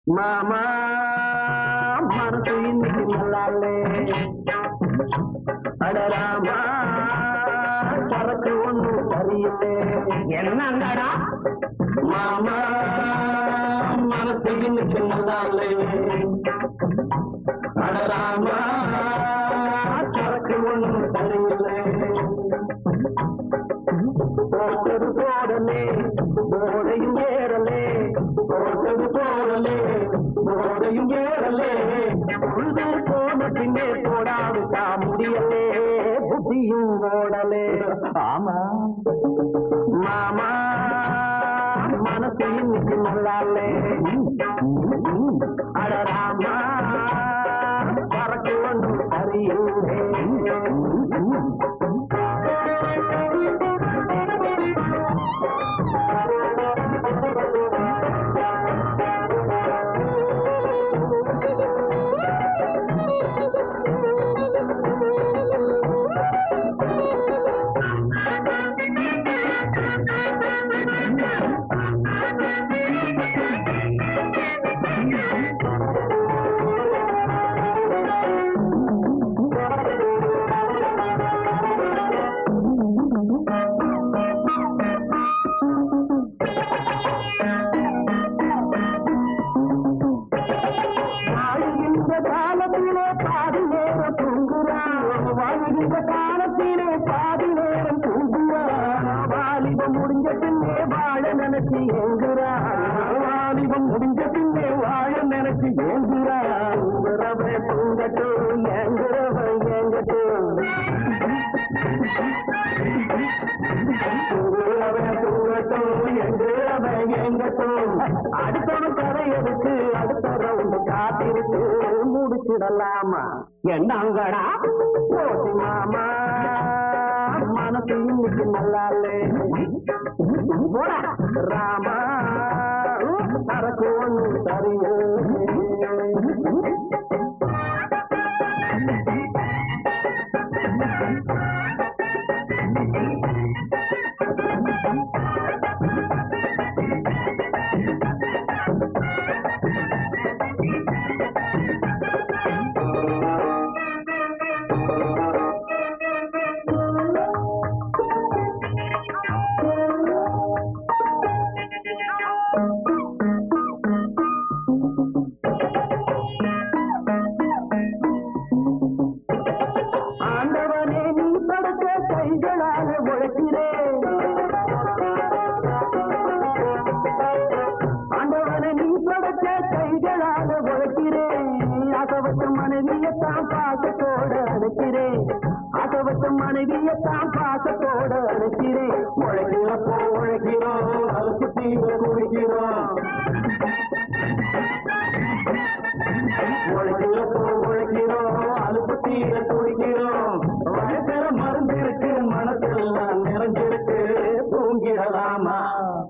மாமா மனசு இன்னைக்கு நல்லாலே அடராமா சரக்கு ஒண்ணு சரியில்லை என்னங்கடா மாமா மனசு இன்னைக்கு நல்லாலே அடராமா சரக்கு ஒண்ணு சரியில்லை போட்டது போடலே போடையும் ஏறலே போட்டது போடலே போடையும் ஏறலே பொழுது போன பின்னே போடாவிட்டா முடியலே புத்தியும் ஓடலே ஆமா மாமா மனசு இன்னைக்கு நல்லாலே அடராமா சரக்கு ஒன்று சரியில்லை முடிஞ்ச பின்னே வாழ நினைச்சு ஏங்குறா வாலிபம் முடிஞ்ச பின்னே வாழ நினைச்சு ஏங்குறா உங்குறவை தூங்கட்டும் ஏங்குறவை ஏங்கட்டும் உங்குறவை தூங்கட்டும் எங்குறவை ஏங்கட்டும் அடுத்தவன் கரையெடுத்து அடுத்த ரவுண்டு காத்திருக்கு முடிச்சிடலாமா என்னங்கடா போட்டி மாமா மனசு இன்னைக்கு நல்லாலே ராமா சரக்கு ஒன்று சரியே மனைவியத்தான் பாசத்தோட அழைக்கிறேன் உழைக்கிறப்போ உழைக்கிறோம் அலுப்பு தீர குடிக்கிறோம் உழைக்கிறப்போ உழைக்கிறோம் அலுப்பு தீர